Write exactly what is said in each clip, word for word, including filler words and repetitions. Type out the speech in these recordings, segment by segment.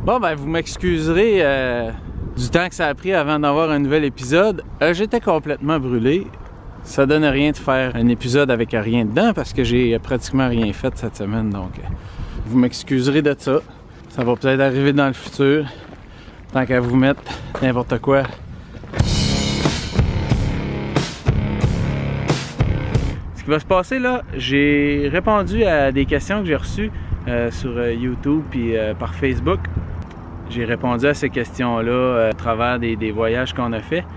Bon, ben, vous m'excuserez euh, du temps que ça a pris avant d'avoir un nouvel épisode. Euh, J'étais complètement brûlé. Ça donne rien de faire un épisode avec rien dedans parce que j'ai pratiquement rien fait cette semaine. Donc, euh, vous m'excuserez de ça. Ça va peut-être arriver dans le futur. Tant qu'à vous mettre n'importe quoi. Ce qui va se passer là, j'ai répondu à des questions que j'ai reçues euh, sur euh, YouTube et euh, par Facebook. J'ai répondu à ces questions-là euh, à travers des, des voyages qu'on a fait.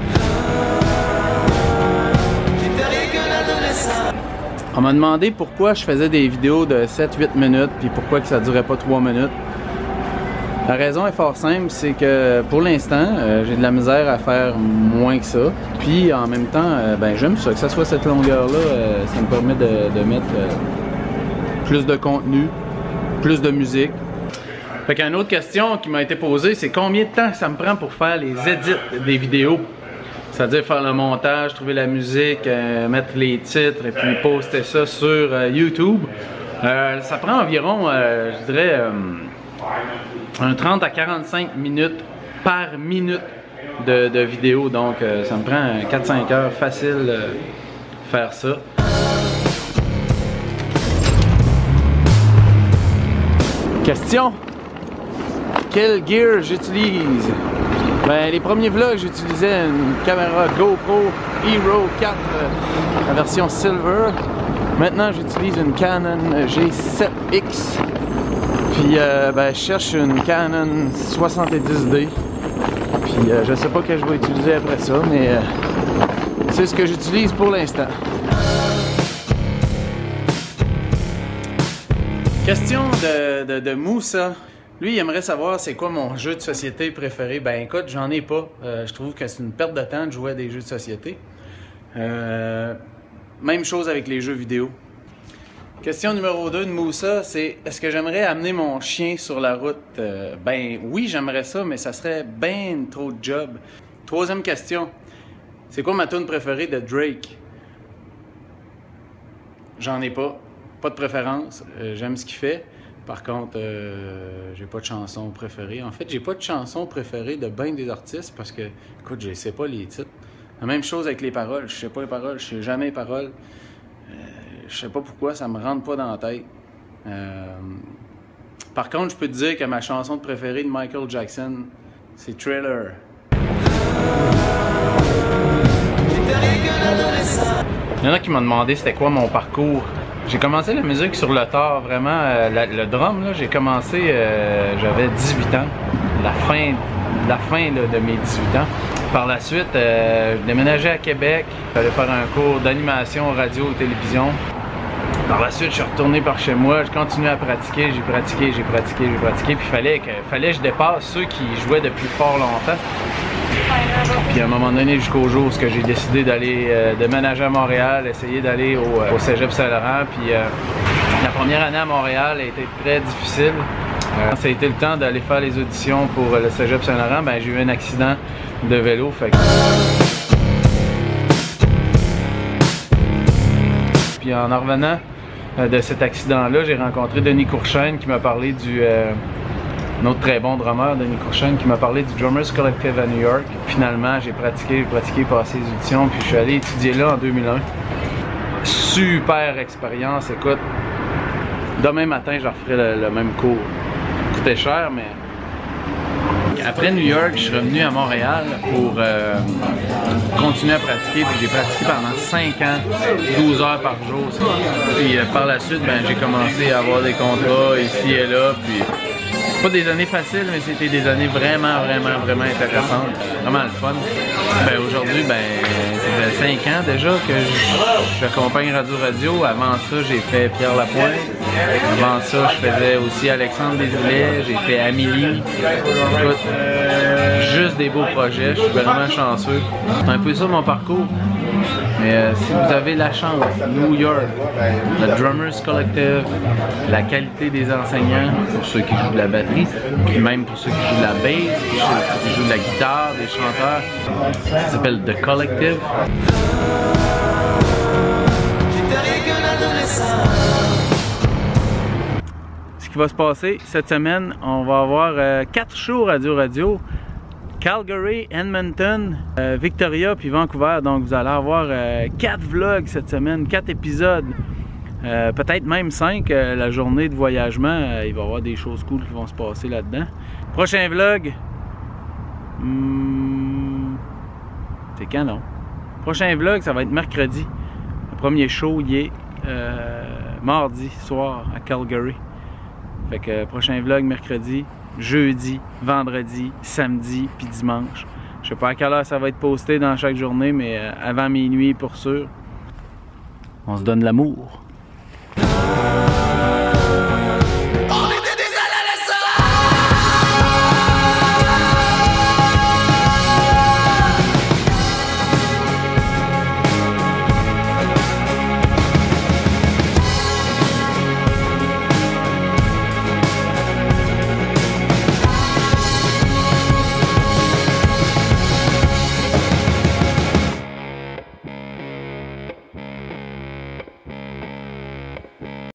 On m'a demandé pourquoi je faisais des vidéos de sept huit minutes puis pourquoi que ça durait pas trois minutes. La raison est fort simple, c'est que pour l'instant, euh, j'ai de la misère à faire moins que ça. Puis en même temps, euh, ben j'aime ça, que ça soit cette longueur-là, euh, ça me permet de, de mettre euh, plus de contenu, plus de musique. Fait qu'une autre question qui m'a été posée, c'est combien de temps ça me prend pour faire les edits des vidéos? C'est-à-dire faire le montage, trouver la musique, euh, mettre les titres et puis poster ça sur euh, YouTube. Euh, ça prend environ, euh, je dirais, euh, un trente à quarante-cinq minutes par minute de, de vidéo. Donc euh, ça me prend quatre cinq heures facile euh, faire ça. Question: quel gear j'utilise? Ben, les premiers vlogs, j'utilisais une caméra GoPro Hero quatre, euh, la version Silver. Maintenant, j'utilise une Canon G sept X. Puis, euh, ben, je cherche une Canon soixante-dix D. Puis, euh, je sais pas que je vais utiliser après ça, mais euh, c'est ce que j'utilise pour l'instant. Question de, de, de Moussa. Lui, il aimerait savoir c'est quoi mon jeu de société préféré. Ben écoute, j'en ai pas. Euh, je trouve que c'est une perte de temps de jouer à des jeux de société. Euh, même chose avec les jeux vidéo. Question numéro deux de Moussa, c'est est-ce que j'aimerais amener mon chien sur la route? Euh, ben oui, j'aimerais ça, mais ça serait ben trop de job. Troisième question, c'est quoi ma tune préférée de Drake? J'en ai pas. Pas de préférence. Euh, j'aime ce qu'il fait. Par contre, euh, j'ai pas de chanson préférée. En fait, j'ai pas de chanson préférée de bien des artistes parce que, écoute, je sais pas les titres. La même chose avec les paroles. Je sais pas les paroles, je sais jamais les paroles. Euh, je sais pas pourquoi, ça me rentre pas dans la tête. Euh, par contre, je peux te dire que ma chanson préférée de Michael Jackson, c'est Thriller. Il y en a qui m'ont demandé c'était quoi mon parcours. J'ai commencé la musique sur le tard, vraiment, euh, la, le drum, là, j'ai commencé, euh, j'avais dix-huit ans, la fin, la fin là, de mes dix-huit ans. Par la suite, euh, je déménageais à Québec, j'allais faire un cours d'animation, radio, télévision. Par la suite, je suis retourné par chez moi, je continuais à pratiquer, j'ai pratiqué, j'ai pratiqué, j'ai pratiqué, puis il fallait que, fallait que je dépasse ceux qui jouaient depuis fort longtemps. Puis à un moment donné, jusqu'au jour où j'ai décidé d'aller euh, déménager à Montréal, essayer d'aller au, euh, au Cégep Saint-Laurent. Puis euh, la première année à Montréal a été très difficile. Euh, ça a été le temps d'aller faire les auditions pour euh, le Cégep Saint-Laurent. Ben, j'ai eu un accident de vélo. Fait que... Puis en en revenant euh, de cet accident-là, j'ai rencontré Denis Courchaine qui m'a parlé du... Euh, Un autre très bon drummer, Denis Courchaine, qui m'a parlé du Drummers Collective à New York. Finalement, j'ai pratiqué, j'ai pratiqué, passé les auditions, puis je suis allé étudier là en deux mille un. Super expérience, écoute. Demain matin, je referai le, le même cours. Ça coûtait cher, mais... Après New York, je suis revenu à Montréal pour euh, continuer à pratiquer. Puis j'ai pratiqué pendant cinq ans, douze heures par jour. Puis euh, par la suite, ben, j'ai commencé à avoir des contrats ici et là. Puis pas des années faciles, mais c'était des années vraiment, vraiment, vraiment intéressantes. Vraiment le fun. Ben, aujourd'hui, ben, ça fait cinq ans déjà que j'accompagne Radio Radio. Avant ça, j'ai fait Pierre Lapointe. Avant ça, je faisais aussi Alexandre Desilets. J'ai fait Amélie. Écoute, juste des beaux projets. Je suis vraiment chanceux. C'est un peu ça mon parcours. Mais euh, si vous avez la chance, New York, le Drummers Collective, la qualité des enseignants, pour ceux qui jouent de la batterie, puis même pour ceux qui jouent de la bass, qui jouent de la guitare, des chanteurs, ça s'appelle The Collective. Ce qui va se passer cette semaine. On va avoir euh, quatre shows Radio Radio. Calgary, Edmonton, euh, Victoria puis Vancouver. Donc vous allez avoir euh, quatre vlogs cette semaine, quatre épisodes. Euh, peut-être même cinq. Euh, la journée de voyagement, euh, il va y avoir des choses cool qui vont se passer là-dedans. Prochain vlog. Hmm, c'est quand non? Prochain vlog, ça va être mercredi. Le premier show, il est euh, mardi soir à Calgary. Fait que prochain vlog mercredi, jeudi, vendredi, samedi puis dimanche. Je sais pas à quelle heure ça va être posté dans chaque journée, mais euh, avant minuit pour sûr. On se donne l'amour.